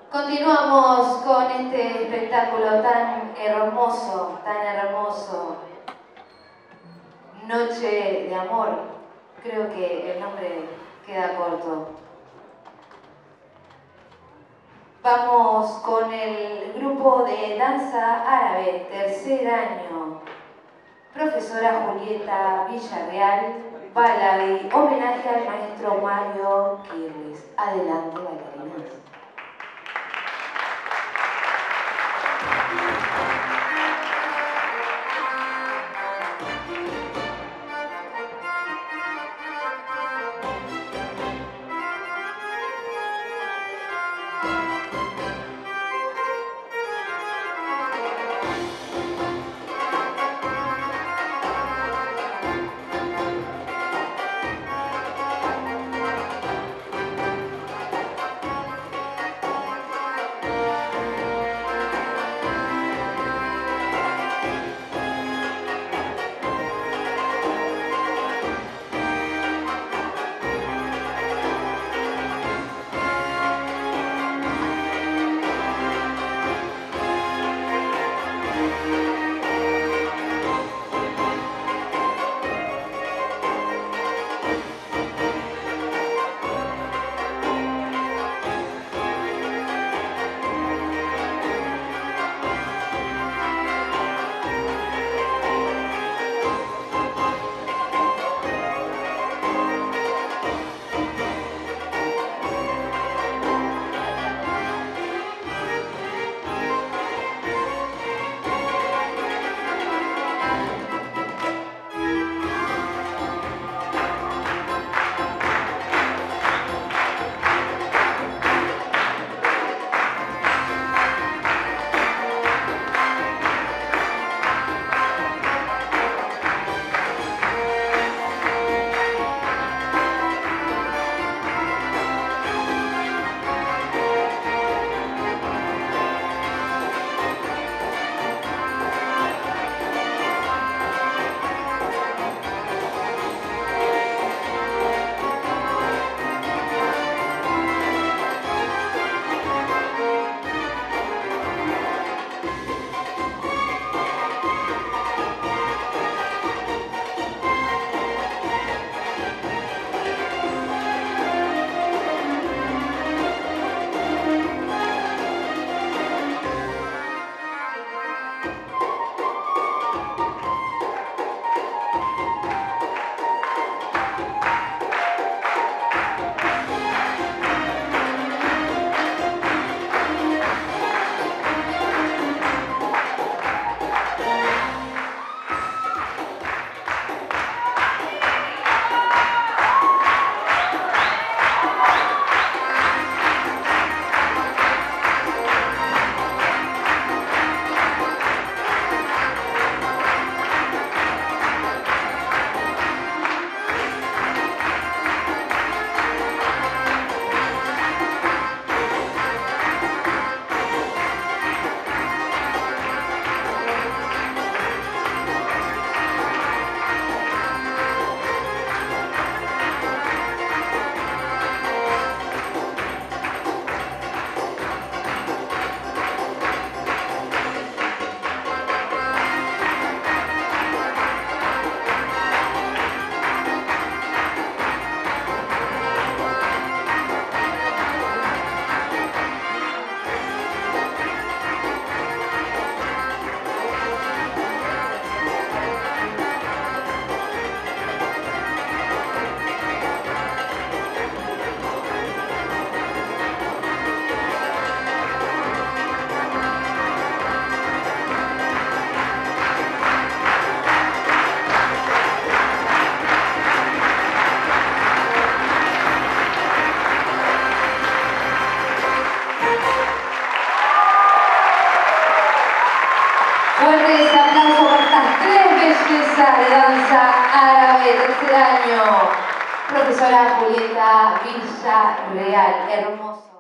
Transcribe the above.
Continuamos con este espectáculo tan hermoso, Noche de Amor. Creo que el nombre queda corto. Vamos con el grupo de danza árabe, tercer año. Profesora Julieta Villarreal, Balabi, homenaje al maestro Mario Kirlis. Adelante, bailarinas. Fuertes aplausos por estas tres bellezas de danza árabe de este año. Profesora Julieta Villarreal, hermoso.